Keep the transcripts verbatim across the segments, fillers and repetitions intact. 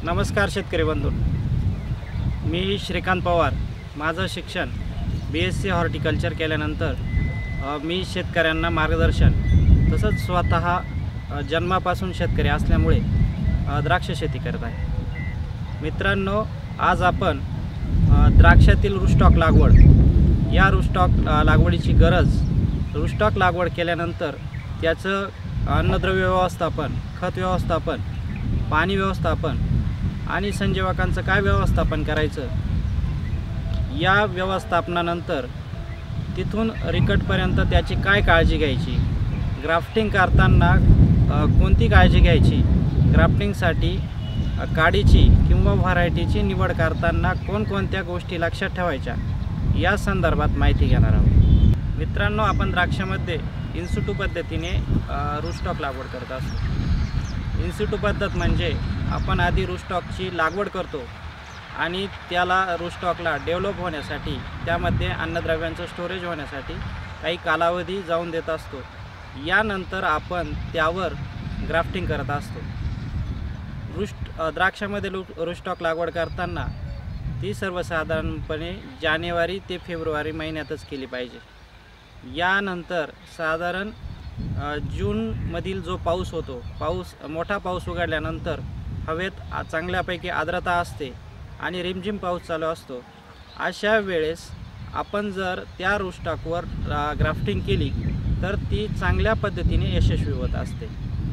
नमस्कार शेतकरी बंधू, मी श्रीकांत पवार। माझं शिक्षण बी एस सी हॉर्टिकल्चर केल्यानंतर मी शेतकऱ्यांना मार्गदर्शन तसंच स्वतः जन्मापासून शेतकरी असल्यामुळे द्राक्ष शेती करत आहे। मित्रांनो, आज आपण द्राक्षातील रूस्टॉक लागवड या रूस्टॉक लागवडीची गरज, रूस्टॉक लागवड केल्यानंतर त्याचं अन्नद्रव्य व्यवस्थापन, खत व्यवस्थापन, पाणी व्यवस्थापन आणि संजीवकांचं काय व्यवस्थापन करायचं, या व्यवस्थापनानंतर तिथून रिकटपर्यंत त्याची काय काळजी घ्यायची, ग्राफ्टिंग करताना कोणती काळजी घ्यायची, ग्राफ्टिंगसाठी काडीची किंवा व्हरायटीची निवड करताना कोणकोणत्या गोष्टी लक्षात ठेवायच्या, या संदर्भात माहिती घेणार आहोत। मित्रांनो, आपण द्राक्षामध्ये इन्सिटू पद्धतीने रूस्टॉक लागवड करत असतो। इन्सिटू पद्धत म्हणजे आपण आधी रूस्टॉकची लागवड करतो आणि त्याला रूस्टॉकला डेव्हलप होण्यासाठी, त्यामध्ये अन्नद्रव्यांचं स्टोरेज होण्यासाठी काही कालावधी जाऊन देत असतो। यानंतर आपण त्यावर ग्राफ्टिंग करत असतो। रूस्ट द्राक्षामध्ये रूस्टॉक लागवड करताना ती सर्वसाधारणपणे जानेवारी ते फेब्रुवारी महिन्यातच केली पाहिजे। यानंतर साधारण जूनमधील जो पाऊस होतो, पाऊस मोठा पाऊस उघडल्यानंतर हवेत चांगल्यापैकी आर्द्रता असते आणि रिमझिम पाऊस चालू असतो। अशा वेळेस आपण जर त्या रूस्टॉकवर ग्राफ्टिंग केली तर ती चांगल्या पद्धतीने यशस्वी होत असते।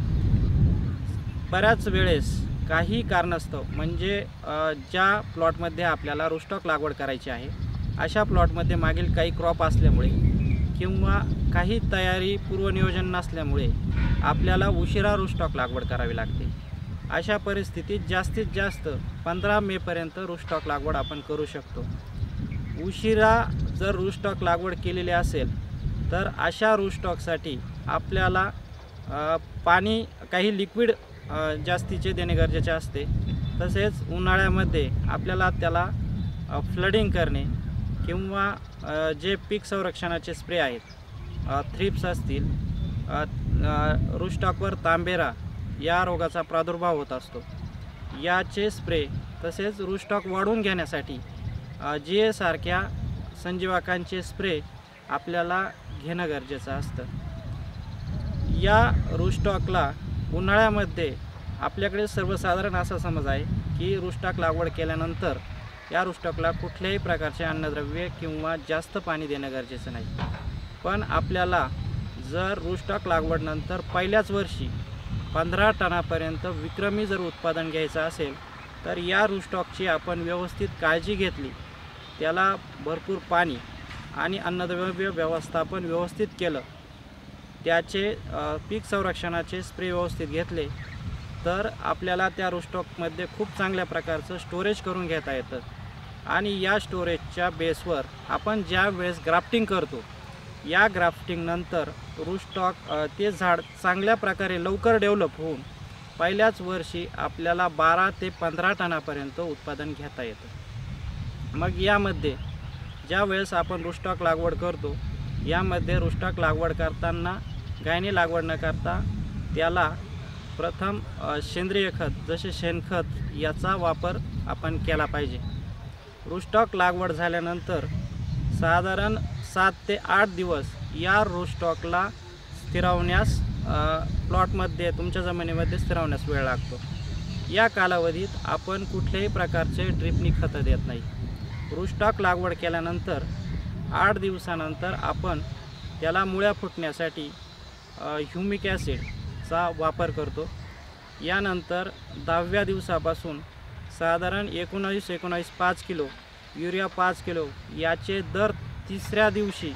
बऱ्याच वेळेस काही कारणास्तव, म्हणजे ज्या प्लॉटमध्ये आपल्याला रूस्टॉक लागवड करायची आहे अशा प्लॉटमध्ये मागील काही क्रॉप असल्यामुळे किंवा काही तयारी पूर्वनियोजन नसल्यामुळे आपल्याला उशिरा रूस्टॉक लागवड करावी लागते। अशा परिस्थितीत जास्तीत जास्त पंधरा मेपर्यंत रूस्टॉक लागवड आपण करू शकतो। उशिरा जर रूस्टॉक लागवड केलेली असेल तर अशा रूस्टॉकसाठी आपल्याला पाणी काही लिक्विड जास्तीचे देणे गरजेचे असते। तसेच उन्हाळ्यामध्ये आपल्याला त्याला फ्लडिंग करणे किंवा जे पीक संरक्षणाचे स्प्रे आहेत, थ्रिप्स असतील, रूस्टॉकवर तांबेरा या रोगाचा प्रादुर्भाव होत असतो, याचे स्प्रे, तसेच रूस्टॉक वाढवून घेण्यासाठी जी ए सारख्या संजीवकांचे स्प्रे आपल्याला घेणं गरजेचं असतं। या रूस्टॉकला उन्हाळ्यामध्ये आपल्याकडे सर्वसाधारण असा समज आहे की रूस्टॉक लागवड केल्यानंतर या रूस्टॉकला कुठल्याही प्रकारचे अन्नद्रव्य किंवा जास्त पाणी देणं गरजेचं नाही। पण आपल्याला जर रूस्टॉक लागवडनंतर पहिल्याच वर्षी पंधरा टनापर्यंत विक्रमी जर उत्पादन घ्यायचं असेल तर या रूस्टॉकची आपण व्यवस्थित काळजी घेतली, त्याला भरपूर पाणी आणि अन्नद्रव्य व्यवस्थापन व्यवस्थित केलं, त्याचे पीक संरक्षणाचे स्प्रे व्यवस्थित घेतले तर आपल्याला त्या रूस्टॉकमध्ये खूप चांगल्या प्रकारचं स्टोरेज करून घेता येतं। आणि या स्टोरेजच्या बेसवर आपण ज्या वेळेस ग्राफ्टिंग करतो, या ग्राफ्टिंगनंतर रूस्टॉक ते झाड चांगल्या प्रकारे लवकर डेव्हलप होऊन पहिल्याच वर्षी आपल्याला बारा ते पंधरा टनापर्यंत उत्पादन घेता येतं। मग यामध्ये ज्या वेळेस आपण रूस्टॉक लागवड करतो, यामध्ये रूस्टॉक लागवड करताना गायने लागवड न करता त्याला प्रथम सेंद्रिय खत, जसे शेणखत, याचा वापर आपण केला पाहिजे। रूस्टॉक लागवड झाल्यानंतर साधारण सात ते आठ दिवस या रूस्टॉकला स्थिरावण्यास, प्लॉटमध्ये, तुमच्या जमिनीमध्ये स्थिरावण्यास वेळ लागतो। या कालावधीत आपण कुठल्याही प्रकारचे ड्रिपनी खतं देत नाही। रूस्टॉक लागवड केल्यानंतर आठ दिवसानंतर आपण त्याला मुळ्या फुटण्यासाठी ह्युमिक ॲसिडचा वापर करतो। यानंतर दहाव्या दिवसापासून साधारण एकोणावीस एकोणावीस पाच किलो युरिया पाच किलो याचे दर तिसऱ्या दिवशी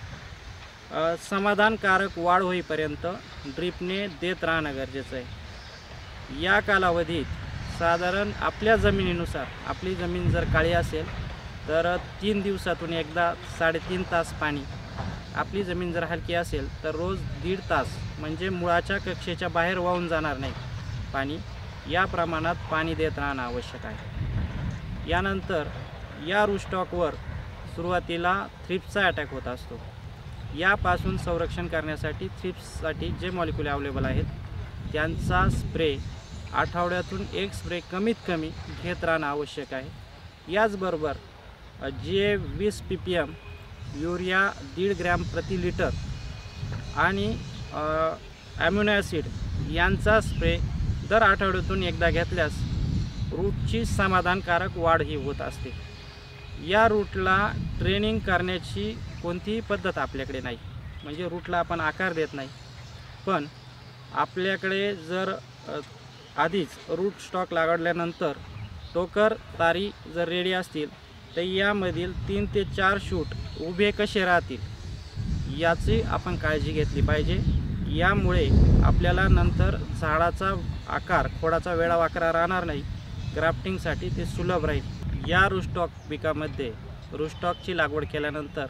समाधानकारक वाढ होईपर्यंत ड्रिपने देत राहणं गरजेचं आहे। या कालावधीत साधारण आपल्या जमिनीनुसार, आपली जमीन जर काळी असेल तर तीन दिवसातून एकदा साडेतीन तास पाणी, आपली जमीन जर हलकी असेल तर रोज दीड तास, म्हणजे मुळाच्या कक्षेच्या बाहेर वाहून जाणार नाही पाणी, या प्रमाणात पाणी देत राहणं आवश्यक आहे। यानंतर या रूस्टॉकवर सुरुवातीला थ्रिप्सचा अटॅक होत असतो। यापासून संरक्षण करण्यासाठी थ्रिप्ससाठी जे मॉलिक्यूल अवेलेबल आहेत त्यांचा स्प्रे आठवड्यातून एक स्प्रे कमीत कमी घेत राहणं आवश्यक आहे। याचबरोबर जी ए वीस पी पी एम युरिया दीड ग्रॅम प्रति लिटर आणि ॲम्युनो ॲसिड यांचा स्प्रे दर आठवड्यातून एकदा घेतल्यास रूटची समाधानकारक वाढ ही होत असते। या रूटला ट्रेनिंग करण्याची कोणतीही पद्धत आपल्याकडे नाही, म्हणजे रूटला आपण आकार देत नाही। पण आपल्याकडे जर आधीच रूट स्टॉक लागवडल्यानंतर टोकर तारी जर रेडी असतील तर यामधील तीन ते चार शूट उभे कसे राहतील याची आपण काळजी घेतली पाहिजे। यामुळे आपल्याला नंतर झाडाचा आकार, खोडाचा वेळावाकडा राहणार नाही, ग्राफ्टिंगसाठी ते सुलभ राहील। या रूटस्टॉक पिकामध्ये रूटस्टॉकची लागवड केल्यानंतर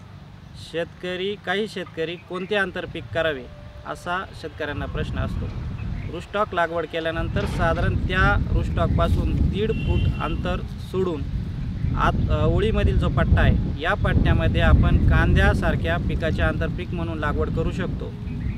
शेतकरी काही शेतकरी कोणते आंतरपीक करावे असा शेतकऱ्यांना प्रश्न असतो। रूटस्टॉक लागवड केल्यानंतर साधारण त्या रूटस्टॉकपासून दीड फूट अंतर सोडून आत ओळीमधील जो पट्टा आहे या पट्ट्यामध्ये आपण कांद्यासारख्या पिकाचे आंतरपीक म्हणून लागवड करू शकतो।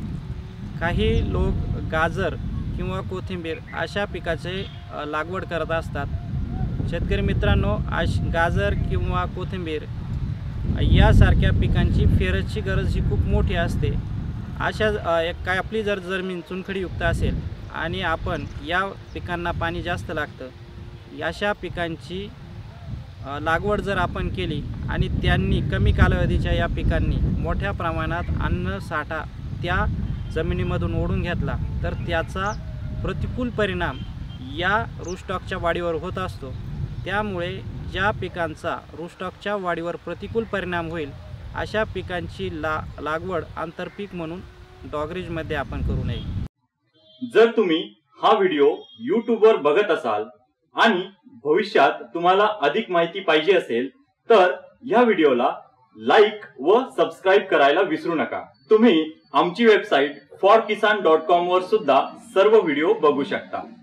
काही लोक गाजर किंवा कोथिंबीर अशा पिकाचे लागवड करत असतात। शेतकरी मित्रांनो, आश गाजर किंवा कोथिंबीर यासारख्या पिकांची फेरसची गरज ही खूप मोठी असते। अशा एक काय आपली जर जमीन चुनखडीयुक्त असेल आणि आपण या पिकांना पाणी जास्त लागतं, अशा पिकांची लागवड जर आपण केली आणि त्यांनी कमी कालावधीच्या या पिकांनी मोठ्या प्रमाणात अन्न साठा त्या जमिनीमधून ओढून घेतला तर त्याचा प्रतिकूल परिणाम या रूटस्टॉकच्या वाढीवर होत असतो। त्यामुळे ज्या पिकांचा रूटस्टॉकच्या वाढीवर प्रतिकूल परिणाम होईल अशा पिकांची ला लागवड आंतरपीक म्हणून डॉगरेजमध्ये आपण करू नये। जर तुम्ही हा व्हिडिओ यूट्यूबवर बघत असाल आणि भविष्यात तुम्हाला अधिक माहिती पाहिजे असेल तर या व्हिडिओला लाईक व सबस्क्राईब करायला विसरू नका। तुम्ही आमची website for Kisan dot com वर सुद्धा सर्व व्हिडिओ बघू शकता।